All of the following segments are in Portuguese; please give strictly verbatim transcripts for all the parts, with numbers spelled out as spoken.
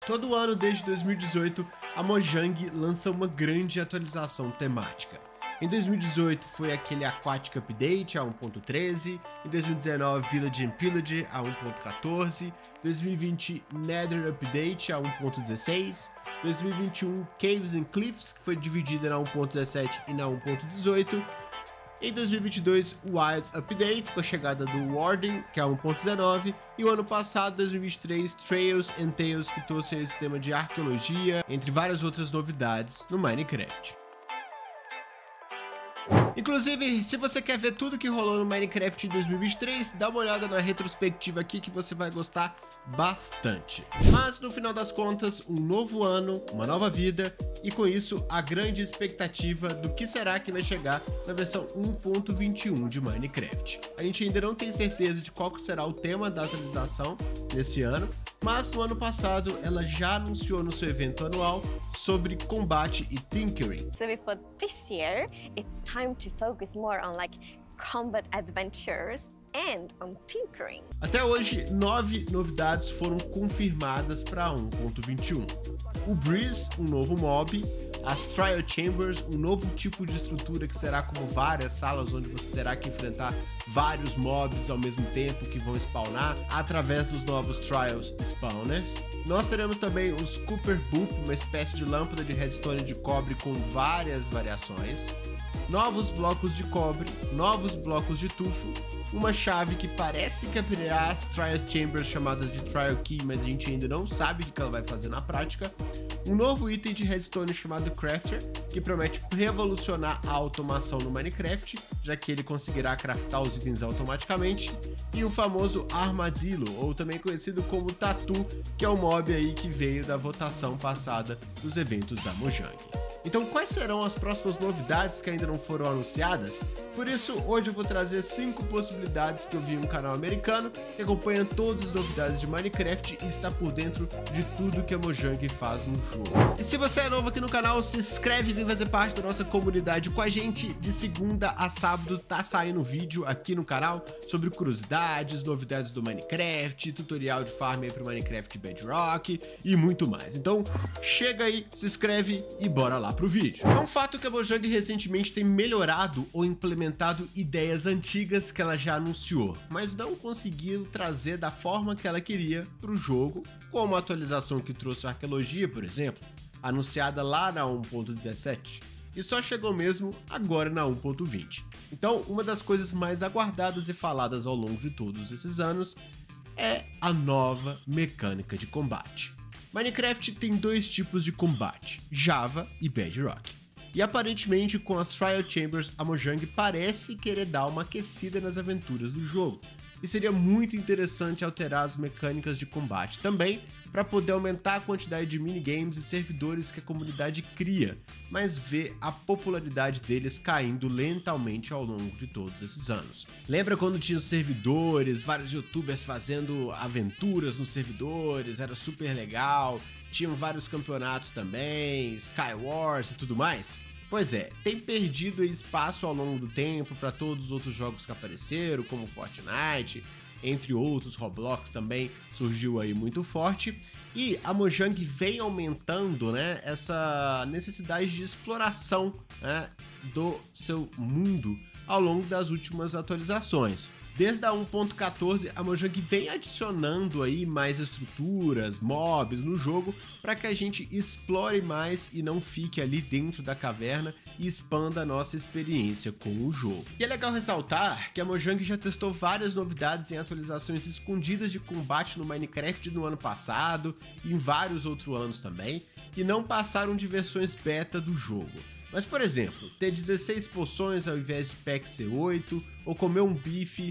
Todo ano desde dois mil e dezoito, a Mojang lança uma grande atualização temática. Em dois mil e dezoito foi aquele Aquatic Update a um ponto treze, em dois mil e dezenove Village and Pillage a um ponto quatorze, dois mil e vinte Nether Update a um ponto dezesseis, dois mil e vinte e um Caves and Cliffs, que foi dividida na um ponto dezessete e na um ponto dezoito, em dois mil e vinte e dois, Wild Update, com a chegada do Warden, que é a um ponto dezenove, e o ano passado, dois mil e vinte e três, Trails and Tales, que trouxe o sistema de arqueologia, entre várias outras novidades no Minecraft. Inclusive, se você quer ver tudo que rolou no Minecraft em dois mil e vinte e três, dá uma olhada na retrospectiva aqui que você vai gostar bastante. Mas no final das contas, um novo ano, uma nova vida e com isso a grande expectativa do que será que vai chegar na versão um ponto vinte e um de Minecraft. A gente ainda não tem certeza de qual será o tema da atualização nesse ano, mas no ano passado ela já anunciou no seu evento anual sobre combate e tinkering. So for this year, it's time to focus more on like combat adventures and on tinkering. Até hoje, nove novidades foram confirmadas para um ponto vinte e um. O Breeze, um novo mob, as Trial Chambers, um novo tipo de estrutura que será como várias salas onde você terá que enfrentar vários mobs ao mesmo tempo que vão spawnar através dos novos Trials Spawners. Nós teremos também os Cooper Boop, uma espécie de lâmpada de redstone de cobre com várias variações, novos blocos de cobre, novos blocos de tufo, uma chave que parece que abrirá as Trial Chambers chamadas de Trial Key, mas a gente ainda não sabe o que ela vai fazer na prática, um novo item de redstone chamado Crafter, que promete revolucionar a automação no Minecraft, já que ele conseguirá craftar os itens automaticamente, e o famoso Armadillo, ou também conhecido como Tatu, que é o mob aí que veio da votação passada dos eventos da Mojang. Então, quais serão as próximas novidades que ainda não foram anunciadas? Por isso, hoje eu vou trazer cinco possibilidades que eu vi em um canal americano que acompanha todas as novidades de Minecraft e está por dentro de tudo que a Mojang faz no jogo. E se você é novo aqui no canal, se inscreve e vem fazer parte da nossa comunidade com a gente. De segunda a sábado tá saindo vídeo aqui no canal sobre curiosidades, novidades do Minecraft, tutorial de farm aí pro Minecraft Bedrock e muito mais. Então, chega aí, se inscreve e bora lá pro vídeo. É um fato que a Mojang recentemente tem melhorado ou implementado ideias antigas que ela já anunciou, mas não conseguiu trazer da forma que ela queria para o jogo, como a atualização que trouxe a arqueologia, por exemplo, anunciada lá na um ponto dezessete, e só chegou mesmo agora na um ponto vinte. Então, uma das coisas mais aguardadas e faladas ao longo de todos esses anos é a nova mecânica de combate. Minecraft tem dois tipos de combate, Java e Bedrock. E aparentemente com as Trial Chambers a Mojang parece querer dar uma aquecida nas aventuras do jogo. E seria muito interessante alterar as mecânicas de combate também, para poder aumentar a quantidade de minigames e servidores que a comunidade cria, mas ver a popularidade deles caindo lentamente ao longo de todos esses anos. Lembra quando tinha os servidores, vários youtubers fazendo aventuras nos servidores, era super legal, tinham vários campeonatos também, Skywars e tudo mais? Pois é, tem perdido espaço ao longo do tempo para todos os outros jogos que apareceram, como Fortnite, entre outros, Roblox também surgiu aí muito forte, e a Mojang vem aumentando, né, essa necessidade de exploração, né, do seu mundo ao longo das últimas atualizações. Desde a um ponto quatorze, a Mojang vem adicionando aí mais estruturas, mobs no jogo para que a gente explore mais e não fique ali dentro da caverna e expanda a nossa experiência com o jogo. E é legal ressaltar que a Mojang já testou várias novidades em atualizações escondidas de combate no Minecraft no ano passado e em vários outros anos também, que não passaram de versões beta do jogo. Mas, por exemplo, ter dezesseis poções ao invés de pack C oito, ou comer um bife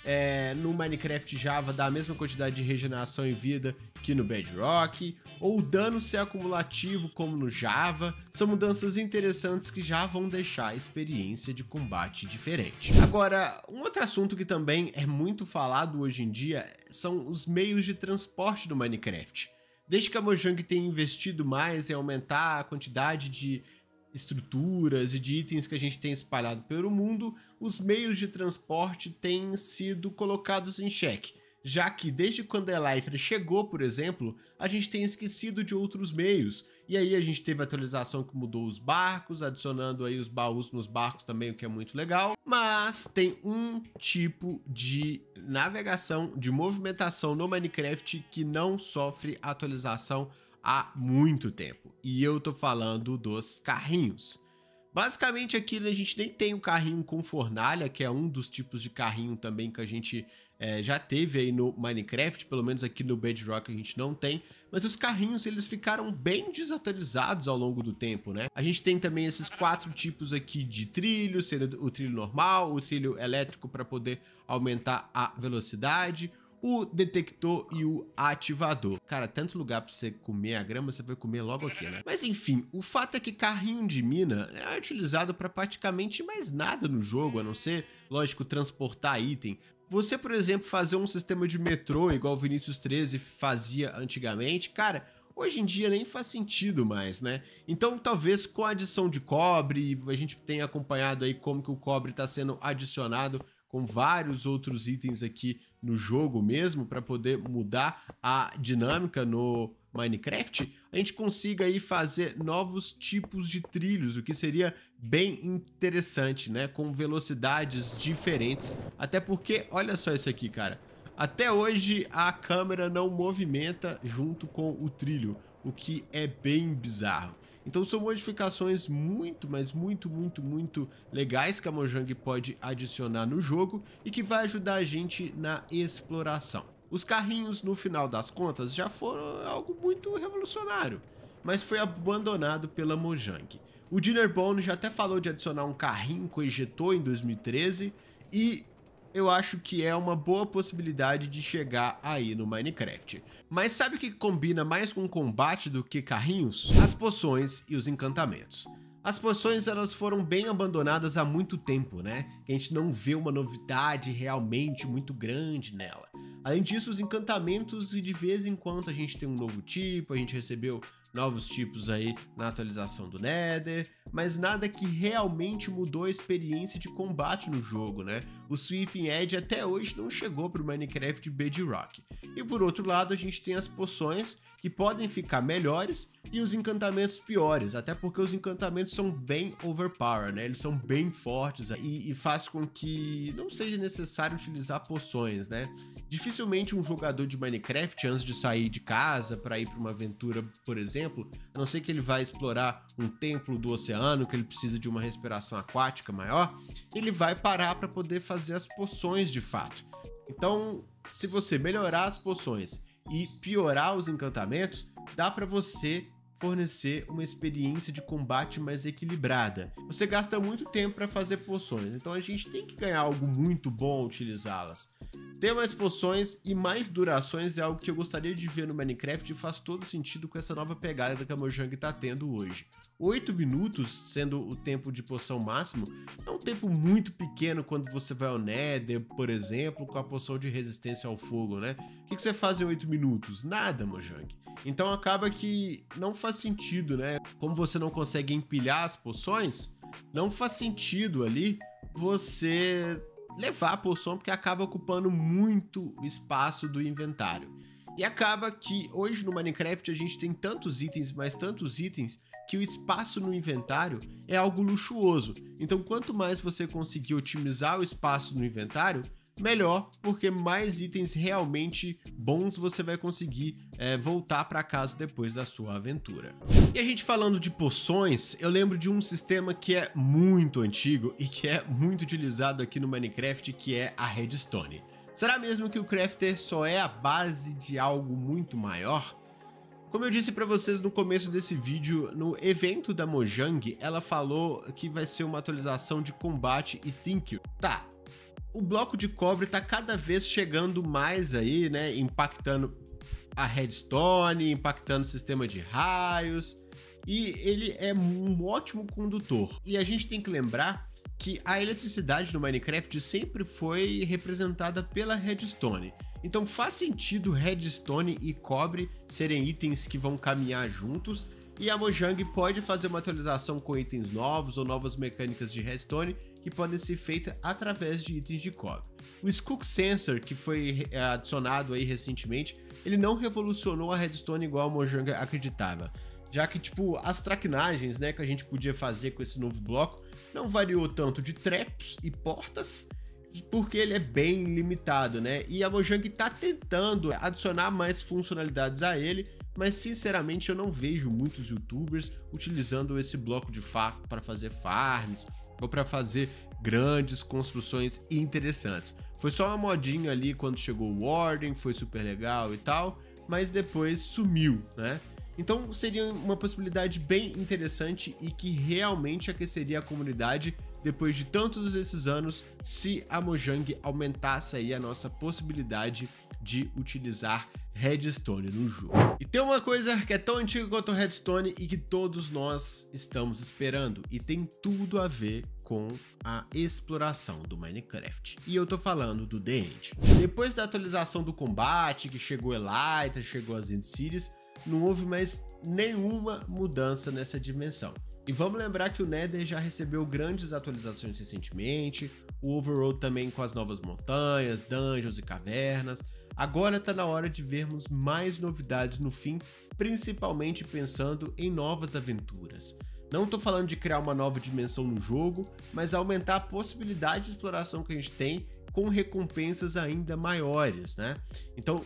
é, no Minecraft Java dá a mesma quantidade de regeneração em vida que no Bedrock, ou o dano ser acumulativo como no Java, são mudanças interessantes que já vão deixar a experiência de combate diferente. Agora, um outro assunto que também é muito falado hoje em dia são os meios de transporte do Minecraft. Desde que a Mojang tem investido mais em aumentar a quantidade de estruturas e de itens que a gente tem espalhado pelo mundo, os meios de transporte têm sido colocados em xeque. já que desde quando a Elytra chegou, por exemplo, a gente tem esquecido de outros meios. E aí a gente teve a atualização que mudou os barcos, adicionando aí os baús nos barcos também, o que é muito legal. Mas tem um tipo de navegação, de movimentação no Minecraft que não sofre atualização há muito tempo. E eu tô falando dos carrinhos. Basicamente aqui a gente nem tem o carrinho com fornalha, que é um dos tipos de carrinho também que a gente é, já teve aí no Minecraft, pelo menos aqui no Bedrock a gente não tem, mas os carrinhos eles ficaram bem desatualizados ao longo do tempo, né? A gente tem também esses quatro tipos aqui de trilho, sendo o trilho normal, o trilho elétrico para poder aumentar a velocidade, o detector e o ativador. Cara, tanto lugar pra você comer a grama, você vai comer logo aqui, né? Mas enfim, o fato é que carrinho de mina é utilizado para praticamente mais nada no jogo, a não ser, lógico, transportar item. Você, por exemplo, fazer um sistema de metrô igual o Vinicius treze fazia antigamente, cara, hoje em dia nem faz sentido mais, né? Então, talvez com a adição de cobre, a gente tenha acompanhado aí como que o cobre está sendo adicionado com vários outros itens aqui no jogo mesmo, para poder mudar a dinâmica no Minecraft, a gente consiga aí fazer novos tipos de trilhos, o que seria bem interessante, né? Com velocidades diferentes, até porque, olha só isso aqui, cara. Até hoje a câmera não movimenta junto com o trilho, o que é bem bizarro. Então são modificações muito, mas muito, muito, muito legais que a Mojang pode adicionar no jogo e que vai ajudar a gente na exploração. Os carrinhos, no final das contas, já foram algo muito revolucionário, mas foi abandonado pela Mojang. O Dinnerbone já até falou de adicionar um carrinho com ejetor em dois mil e treze e eu acho que é uma boa possibilidade de chegar aí no Minecraft. Mas sabe o que combina mais com combate do que carrinhos? As poções e os encantamentos. As poções elas foram bem abandonadas há muito tempo, né? Que a gente não vê uma novidade realmente muito grande nela. Além disso, os encantamentos, e de vez em quando a gente tem um novo tipo, a gente recebeu novos tipos aí na atualização do Nether, mas nada que realmente mudou a experiência de combate no jogo, né? O Sweeping Edge até hoje não chegou para o Minecraft Bedrock. E por outro lado, a gente tem as poções que podem ficar melhores e os encantamentos piores, até porque os encantamentos são bem overpowered, né? Eles são bem fortes e, e faz com que não seja necessário utilizar poções, né? Dificilmente um jogador de Minecraft, antes de sair de casa para ir para uma aventura, por exemplo, a não ser que ele vai explorar um templo do oceano, que ele precisa de uma respiração aquática maior, ele vai parar para poder fazer as poções de fato. Então, se você melhorar as poções e piorar os encantamentos, dá para você fornecer uma experiência de combate mais equilibrada. Você gasta muito tempo para fazer poções, então a gente tem que ganhar algo muito bom ao utilizá-las. Ter mais poções e mais durações é algo que eu gostaria de ver no Minecraft e faz todo sentido com essa nova pegada que a Mojang está tendo hoje. oito minutos, sendo o tempo de poção máximo, é um tempo muito pequeno quando você vai ao Nether, por exemplo, com a poção de resistência ao fogo, né? O que você faz em oito minutos? Nada, Mojang. Então acaba que não faz sentido, né? Como você não consegue empilhar as poções, não faz sentido ali você levar a poção, porque acaba ocupando muito espaço do inventário. E acaba que hoje no Minecraft a gente tem tantos itens, mas tantos itens, que o espaço no inventário é algo luxuoso. Então quanto mais você conseguir otimizar o espaço no inventário, melhor, porque mais itens realmente bons você vai conseguir é, voltar para casa depois da sua aventura. E a gente falando de poções, eu lembro de um sistema que é muito antigo e que é muito utilizado aqui no Minecraft, que é a Redstone. Será mesmo que o Crafter só é a base de algo muito maior? Como eu disse para vocês no começo desse vídeo, no evento da Mojang, ela falou que vai ser uma atualização de combate e thank you. Tá. O bloco de cobre tá cada vez chegando mais aí, né, impactando a redstone, impactando o sistema de raios, e ele é um ótimo condutor. E a gente tem que lembrar que a eletricidade no Minecraft sempre foi representada pela redstone. Então faz sentido redstone e cobre serem itens que vão caminhar juntos, e a Mojang pode fazer uma atualização com itens novos ou novas mecânicas de redstone que podem ser feitas através de itens de cobre. O Skook Sensor, que foi adicionado aí recentemente, ele não revolucionou a redstone igual a Mojang acreditava, já que tipo as traquinagens, né, que a gente podia fazer com esse novo bloco não variou tanto de traps e portas, porque ele é bem limitado, né? E a Mojang tá tentando adicionar mais funcionalidades a ele, mas sinceramente eu não vejo muitos youtubers utilizando esse bloco de fato para fazer farms ou para fazer grandes construções interessantes. Foi só uma modinha ali quando chegou o Warden, foi super legal e tal, mas depois sumiu, né? Então seria uma possibilidade bem interessante e que realmente aqueceria a comunidade depois de todos esses anos, se a Mojang aumentasse aí a nossa possibilidade de utilizar redstone no jogo. E tem uma coisa que é tão antiga quanto o redstone e que todos nós estamos esperando, e tem tudo a ver com a exploração do Minecraft. E eu tô falando do The End. Depois da atualização do combate, que chegou Elytra, chegou as End Cities, não houve mais nenhuma mudança nessa dimensão. E vamos lembrar que o Nether já recebeu grandes atualizações recentemente, o Overworld também com as novas montanhas, dungeons e cavernas. Agora tá na hora de vermos mais novidades no fim, principalmente pensando em novas aventuras. Não tô falando de criar uma nova dimensão no jogo, mas aumentar a possibilidade de exploração que a gente tem com recompensas ainda maiores, né? Então,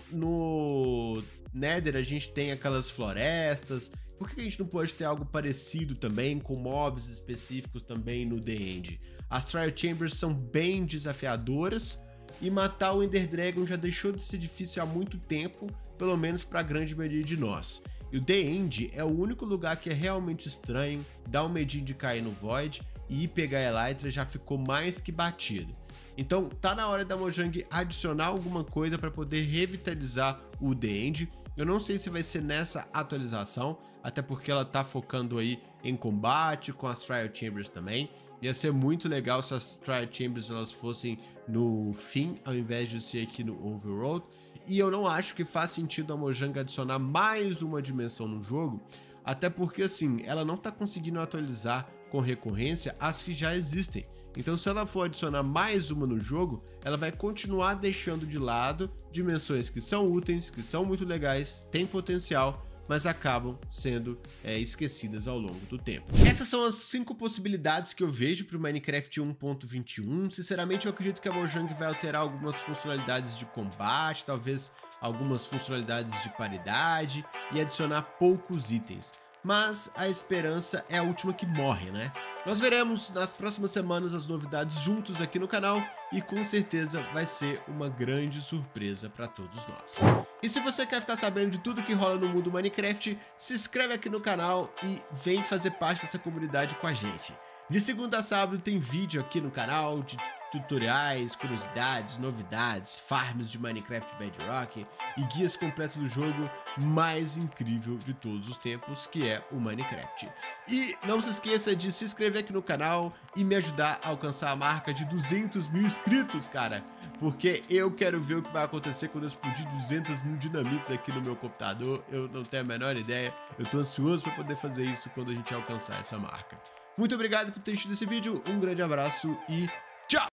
no Nether a gente tem aquelas florestas. Por que a gente não pode ter algo parecido também, com mobs específicos também no The End? As Trial Chambers são bem desafiadoras e matar o Ender Dragon já deixou de ser difícil há muito tempo, pelo menos para a grande maioria de nós. E o The End é o único lugar que é realmente estranho, dá um medinho de cair no Void e ir pegar a Elytra já ficou mais que batido. Então tá na hora da Mojang adicionar alguma coisa para poder revitalizar o The End. Eu não sei se vai ser nessa atualização, até porque ela tá focando aí em combate com as Trial Chambers também. Ia ser muito legal se as Trial Chambers elas fossem no fim, ao invés de ser aqui no Overworld. E eu não acho que faz sentido a Mojang adicionar mais uma dimensão no jogo, até porque assim, ela não tá conseguindo atualizar com recorrência as que já existem. Então se ela for adicionar mais uma no jogo, ela vai continuar deixando de lado dimensões que são úteis, que são muito legais, têm potencial, mas acabam sendo é, esquecidas ao longo do tempo. Essas são as cinco possibilidades que eu vejo para o Minecraft um ponto vinte e um. Sinceramente, eu acredito que a Mojang vai alterar algumas funcionalidades de combate, talvez algumas funcionalidades de paridade e adicionar poucos itens. Mas a esperança é a última que morre, né? Nós veremos nas próximas semanas as novidades juntos aqui no canal e com certeza vai ser uma grande surpresa para todos nós. E se você quer ficar sabendo de tudo que rola no mundo Minecraft, se inscreve aqui no canal e vem fazer parte dessa comunidade com a gente. De segunda a sábado tem vídeo aqui no canal de tutoriais, curiosidades, novidades, farms de Minecraft Bedrock e guias completos do jogo mais incrível de todos os tempos, que é o Minecraft. E não se esqueça de se inscrever aqui no canal e me ajudar a alcançar a marca de duzentos mil inscritos, cara, porque eu quero ver o que vai acontecer quando eu explodir duzentos mil dinamites aqui no meu computador. Eu não tenho a menor ideia, eu tô ansioso para poder fazer isso quando a gente alcançar essa marca. Muito obrigado por ter assistido esse vídeo, um grande abraço e